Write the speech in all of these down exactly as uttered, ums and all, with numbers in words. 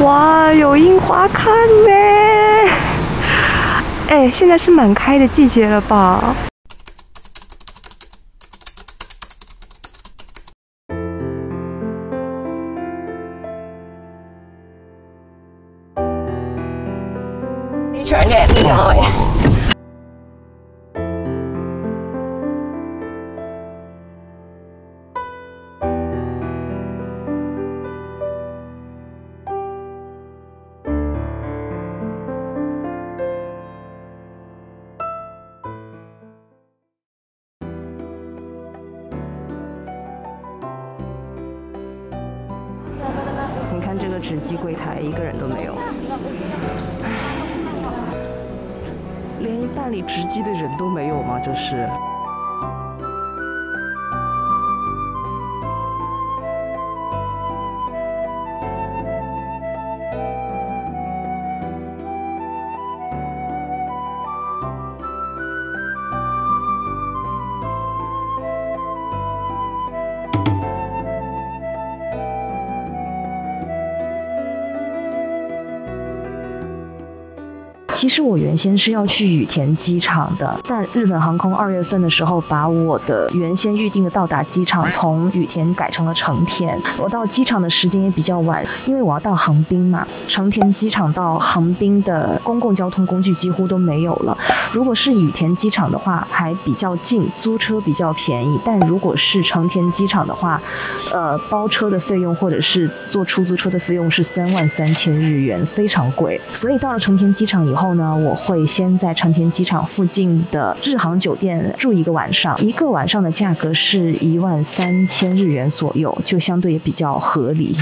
哇，有樱花看呢！哎，现在是满开的季节了吧？ 你傳嘅邊個？ 你看这个纸机柜台，一个人都没有，连办理纸机的人都没有吗？这是。 其实我原先是要去羽田机场的，但日本航空二月份的时候把我的原先预定的到达机场从羽田改成了成田。我到机场的时间也比较晚，因为我要到横滨嘛。成田机场到横滨的公共交通工具几乎都没有了。如果是羽田机场的话，还比较近，租车比较便宜。但如果是成田机场的话，呃，包车的费用或者是坐出租车的费用是三万三千日元，非常贵。所以到了成田机场以后呢，我会先在成田机场附近的日航酒店住一个晚上，一个晚上的价格是一万三千日元左右，就相对也比较合理。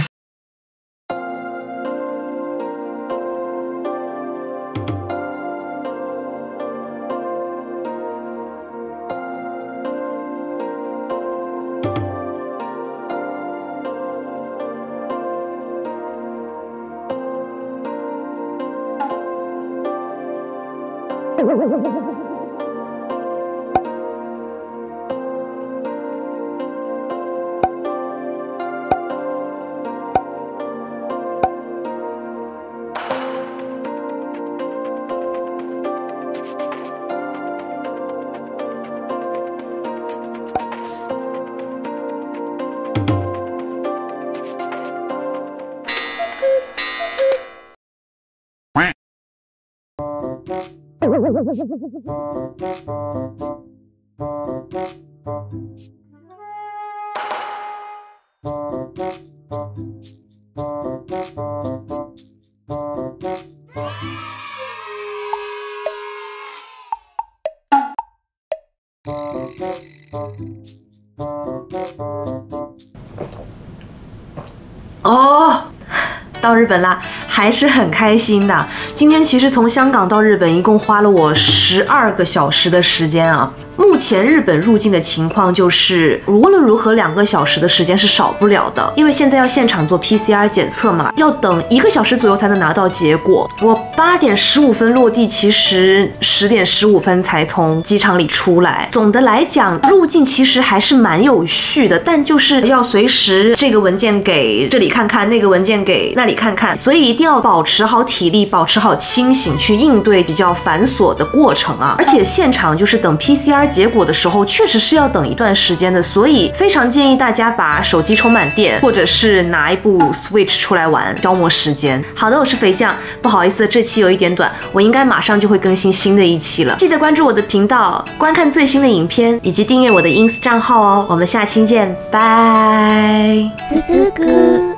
哦，到日本啦，还是很开心的。今天其实从香港到日本一共花了我十二个小时的时间啊。目前日本入境的情况就是无论如何两个小时的时间是少不了的，因为现在要现场做 P C R 检测嘛，要等一个小时左右才能拿到结果。我八点十五分落地，其实十点十五分才从机场里出来。总的来讲，入境其实还是蛮有序的，但就是要随时这个文件给这里看看，那个文件给那里看看，所以一定要保持好体力，保持好清醒，去应对比较繁琐的过程啊。而且现场就是等 P C R 结果的时候，确实是要等一段时间的，所以非常建议大家把手机充满电，或者是拿一部 Switch 出来玩，消磨时间。好的，我是肥酱，不好意思，这期有一点短，我应该马上就会更新新的一期了。记得关注我的频道，观看最新的影片，以及订阅我的 ins 账号哦。我们下期见，拜。 つつく